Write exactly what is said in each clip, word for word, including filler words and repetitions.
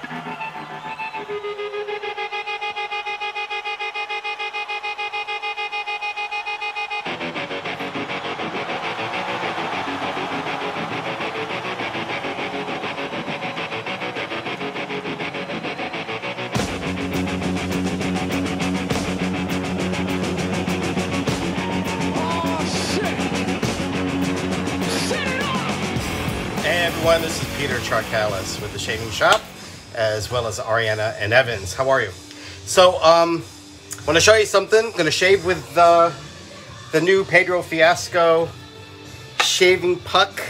Hey everyone, this is Peter Fiasco with the Shaving Shop, as well as Ariana and Evans. How are you? So, um, I want to show you something. I'm going to shave with the, the new Pedro Fiasco shaving puck.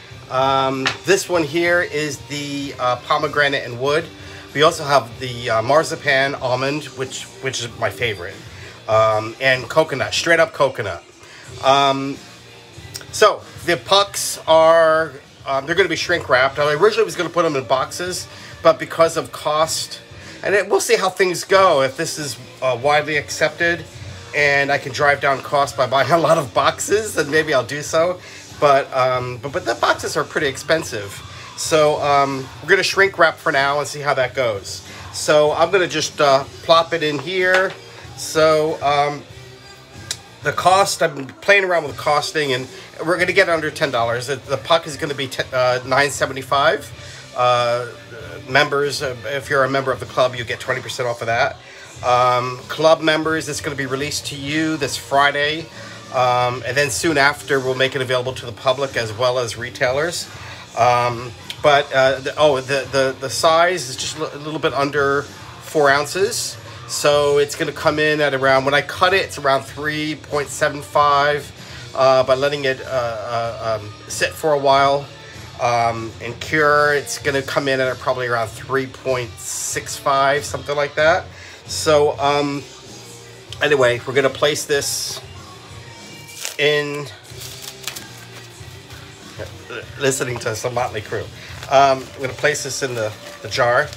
Um, this one here is the uh, pomegranate and wood. We also have the uh, marzipan almond, which which is my favorite, um, and coconut, straight up coconut. Um, so the pucks are. Um, they're going to be shrink wrapped. I originally was going to put them in boxes, but because of cost, and it, we'll see how things go. If this is uh, widely accepted, and I can drive down cost by buying a lot of boxes, then maybe I'll do so. But um, but but the boxes are pretty expensive, so um, we're going to shrink wrap for now and see how that goes. So I'm going to just uh, plop it in here. So. Um, The cost, I've been playing around with costing, and we're going to get under ten dollars. The, the puck is going to be uh, nine seventy-five. Uh, members, uh, if you're a member of the club, you get twenty percent off of that. Um, club members, it's going to be released to you this Friday. Um, and then soon after, we'll make it available to the public as well as retailers. Um, but, uh, the, oh, the, the, the size is just a little bit under four ounces. So it's going to come in at around, when I cut it, it's around three point seven five. Uh, by letting it uh, uh, um, sit for a while um, and cure, it's going to come in at probably around three point six five, something like that. So um, anyway, we're going to place this in, listening to some Motley Crue. Um, I'm going to place this in the, the jar.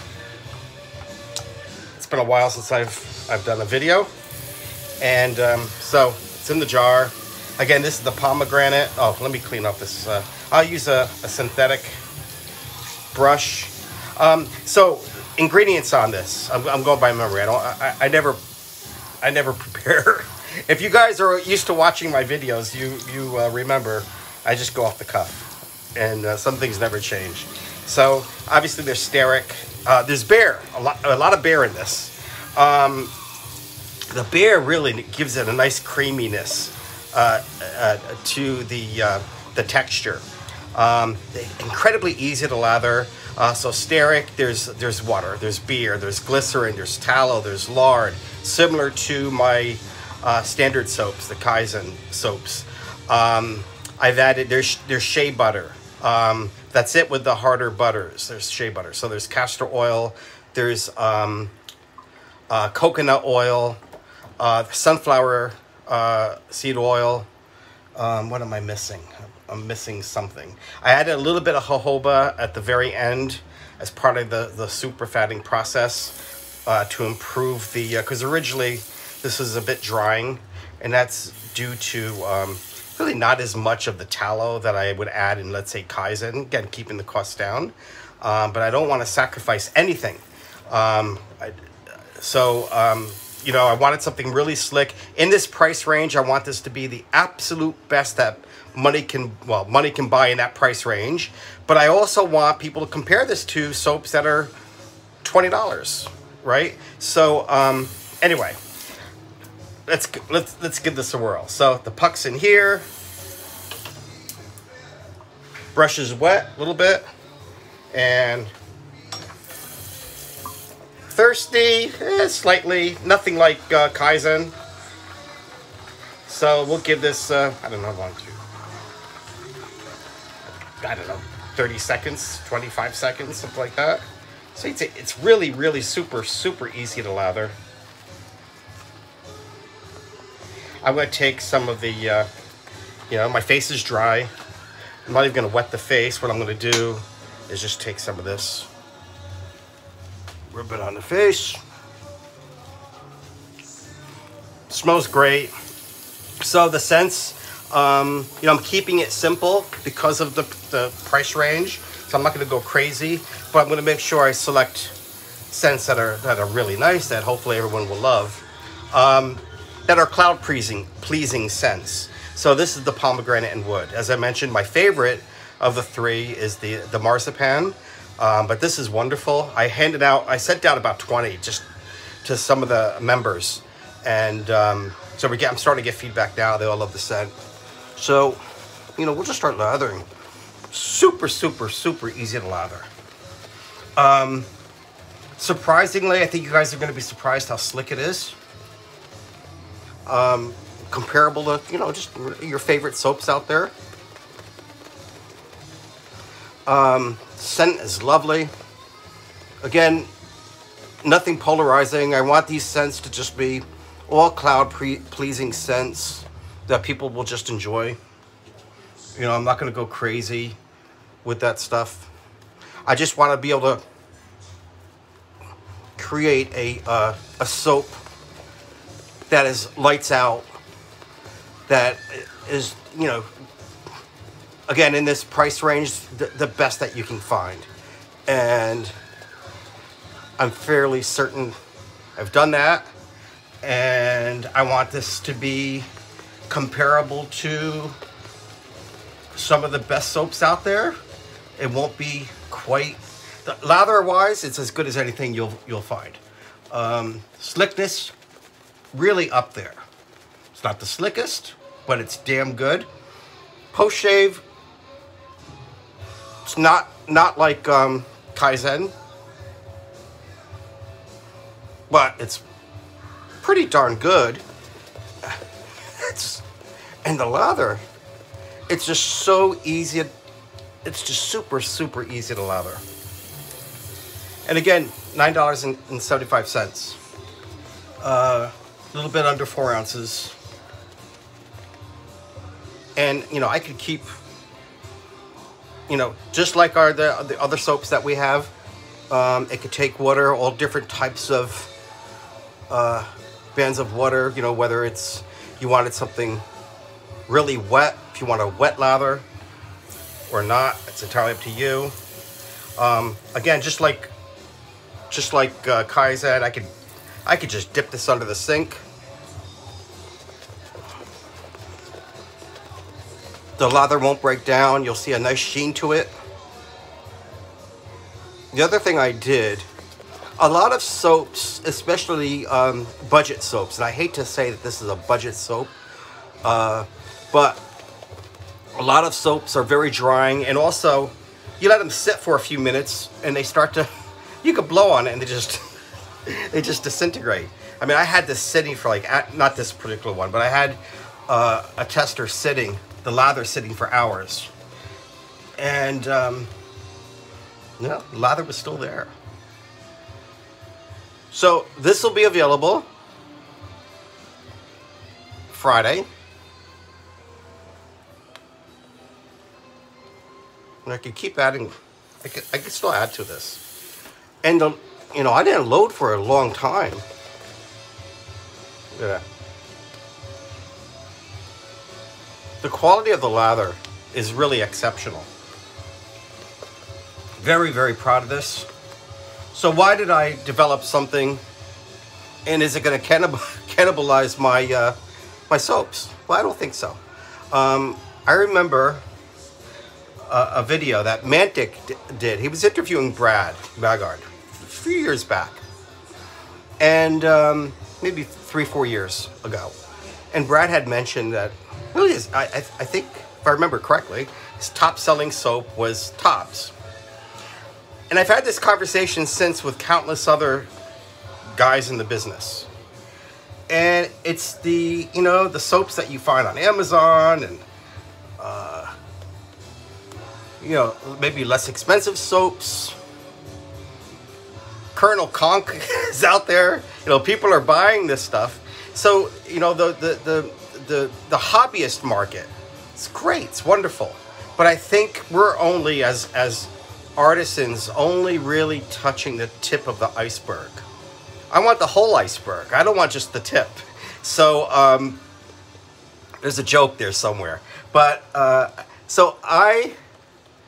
It's been a while since I've I've done a video, and um, so it's in the jar. Again, this is the pomegranate. Oh, let me clean up this. Uh, I'll use a, a synthetic brush. Um, so ingredients on this. I'm, I'm going by memory. I don't. I, I never. I never prepare. If you guys are used to watching my videos, you you uh, remember I just go off the cuff, and uh, some things never change. So obviously there's steric. Uh, there's beer, a lot, a lot of beer in this. Um, the beer really gives it a nice creaminess uh, uh, to the uh, the texture. Um, incredibly easy to lather. Uh, so steric, there's there's water, there's beer, there's glycerin, there's tallow, there's lard, similar to my uh, standard soaps, the Kaizen soaps. Um, I've added there's there's shea butter. Um, That's it with the harder butters. There's shea butter. So there's castor oil. There's um, uh, coconut oil, uh, sunflower uh, seed oil. Um, what am I missing? I'm missing something. I added a little bit of jojoba at the very end as part of the, the super fatting process uh, to improve the... Because uh, originally this was a bit drying, and that's due to... Um, really not as much of the tallow that I would add in, let's say, Kaizen. Again, keeping the costs down. Um, but I don't want to sacrifice anything. Um, I, so, um, you know, I wanted something really slick. In this price range, I want this to be the absolute best that money can, well, money can buy in that price range. But I also want people to compare this to soaps that are twenty dollars, right? So, um, anyway. Let's let's let's give this a whirl. So the puck's in here. Brush is wet a little bit, and thirsty, eh, slightly. Nothing like uh, Kaizen. So we'll give this. Uh, I don't know how long to. I don't know, thirty seconds, twenty-five seconds, something like that. So it's it's really really super super easy to lather. I'm going to take some of the, uh, you know, my face is dry. I'm not even going to wet the face. What I'm going to do is just take some of this, rub it on the face. Smells great. So the scents, um, you know, I'm keeping it simple because of the, the price range. So So I'm not going to go crazy, but I'm going to make sure I select scents that are that are really nice, that hopefully everyone will love, um, that are cloud pleasing pleasing scents. So this is the pomegranate and wood. As I mentioned, my favorite of the three is the the marzipan, um, but this is wonderful. I handed out, I sent out about twenty just to some of the members, and um, so we get. I'm starting to get feedback now. They all love the scent. So, you know, we'll just start lathering. Super, super, super easy to lather. Um, surprisingly, I think you guys are going to be surprised how slick it is. Um, comparable to, you know, just your favorite soaps out there. Um, scent is lovely. Again, nothing polarizing. I want these scents to just be all cloud pre pleasing scents that people will just enjoy. You know, I'm not going to go crazy with that stuff. I just want to be able to create a uh, a soap that is lights out, that is, you know, again, in this price range, the, the best that you can find. And I'm fairly certain I've done that, and I want this to be comparable to some of the best soaps out there. It won't be quite, lather wise, it's as good as anything you'll you'll find. Um, slickness, really up there. It's not the slickest, but it's damn good. Post shave, it's not not like um, Kaizen, but it's pretty darn good. It's, and the lather, it's just so easy. It's just super, super easy to lather. And again, nine dollars and seventy-five cents. Uh, a little bit under four ounces. And, you know, I could keep, you know, just like our the, the other soaps that we have. Um, it could take water, all different types of uh, bands of water, you know, whether it's, you wanted something really wet, if you want a wet lather or not, it's entirely up to you. Um, again, just like just like uh, Kaizen, I could I could just dip this under the sink. The lather won't break down. You'll see a nice sheen to it. The other thing I did, a lot of soaps, especially um, budget soaps, and I hate to say that this is a budget soap, uh, but a lot of soaps are very drying, and also you let them sit for a few minutes and they start to, you could blow on it and they just, they just disintegrate. I mean, I had this sitting for like, not this particular one, but I had uh, a tester sitting, the lather sitting for hours. And, um, no, the lather was still there. So this will be available Friday. And I could keep adding, I could, I could still add to this. And, the, you know, I didn't load for a long time. Look at that. The quality of the lather is really exceptional. Very, very proud of this. So why did I develop something, and is it going to cannibal cannibalize my, uh, my soaps? Well, I don't think so. Um, I remember a video that Mantic did. He was interviewing Brad Magard a few years back, and um, maybe three, four years ago. And Brad had mentioned that, really, his, I, I, I think, if I remember correctly, his top-selling soap was Tops. And I've had this conversation since with countless other guys in the business. And it's the, you know, the soaps that you find on Amazon and uh, you know, maybe less expensive soaps. Colonel Conk is out there. You know, people are buying this stuff. So, you know, the the the the, the hobbyist market, it's great, it's wonderful. But I think we're only, as as artisans, only really touching the tip of the iceberg. I want the whole iceberg. I don't want just the tip. So um, there's a joke there somewhere. But uh, so I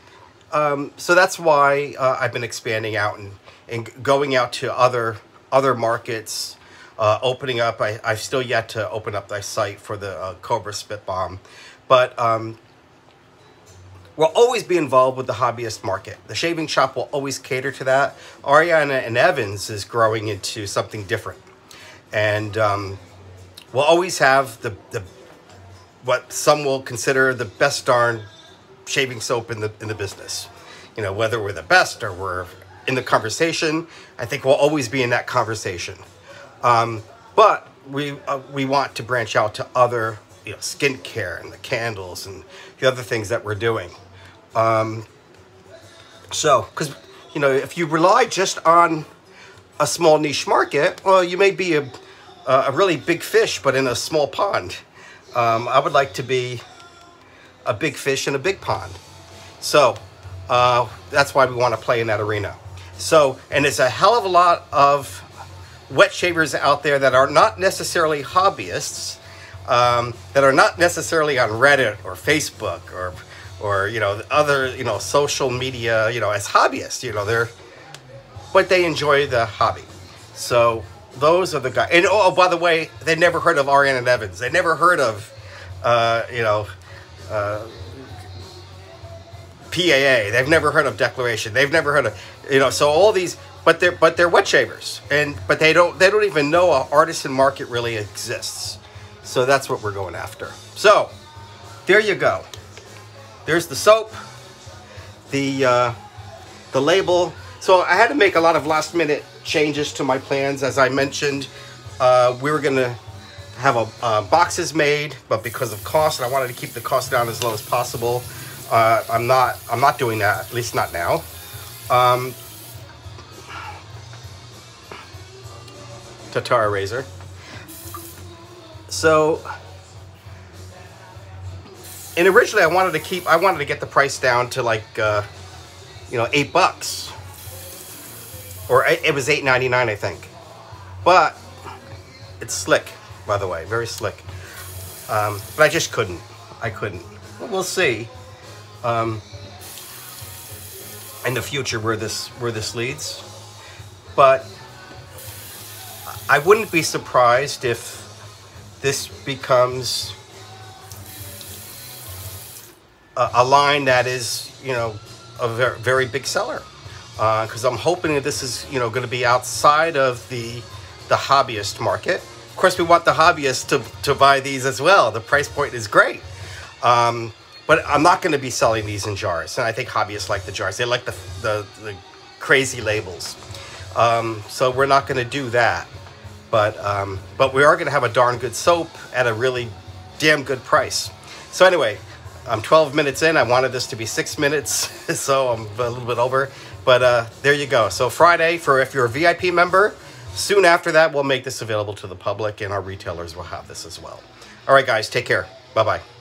um, so that's why uh, I've been expanding out and, and going out to other other markets, uh, opening up. I, I've still yet to open up the site for the uh, Cobra Spit Bomb, but um, we'll always be involved with the hobbyist market. The shaving shop will always cater to that. Ariana and Evans is growing into something different, and um, we'll always have the the what some will consider the best darn shaving soap in the in the business. You know, whether we're the best or we're in the conversation, I think we'll always be in that conversation. Um, but we uh, we want to branch out to other, you know, skincare and the candles and the other things that we're doing. Um, so, because, you know, if you rely just on a small niche market, well, you may be a, a really big fish, but in a small pond. Um, I would like to be a big fish in a big pond. So, uh, that's why we want to play in that arena. So, and there's a hell of a lot of wet shavers out there that are not necessarily hobbyists, um, that are not necessarily on Reddit or Facebook or or, you know, other, you know, social media, you know, as hobbyists, you know, they're, but they enjoy the hobby. So those are the guys. And oh, by the way, they never heard of Ariana and Evans. They never heard of, uh, you know, uh, P A A. They've never heard of Declaration. They've never heard of, you know, so all these, but they're, but they're wet shavers. And, but they don't, they don't even know an artisan market really exists. So that's what we're going after. So there you go. There's the soap, the uh, the label. So I had to make a lot of last minute changes to my plans. As I mentioned, uh, we were gonna have a, uh, boxes made, but because of cost, and I wanted to keep the cost down as low as possible, uh, I'm not I'm not doing that, at least not now. Um, Tatara razor. So. And originally, I wanted to keep, I wanted to get the price down to like, uh, you know, eight bucks. Or it was eight ninety-nine, I think. But it's slick, by the way, very slick. Um, but I just couldn't. I couldn't. Well, we'll see um, in the future where this where this leads. But I wouldn't be surprised if this becomes a line that is, you know, a very, very big seller, because uh, I'm hoping that this is, you know, going to be outside of the the hobbyist market. Of course, we want the hobbyists to to buy these as well. The price point is great, um, but I'm not going to be selling these in jars. And I think hobbyists like the jars. They like the the, the crazy labels. Um, so we're not going to do that. But um, but we are going to have a darn good soap at a really damn good price. So anyway. I'm twelve minutes in. I wanted this to be six minutes, so I'm a little bit over. But uh, there you go. So Friday, for if you're a V I P member, soon after that, we'll make this available to the public, and our retailers will have this as well. All right, guys, take care. Bye-bye.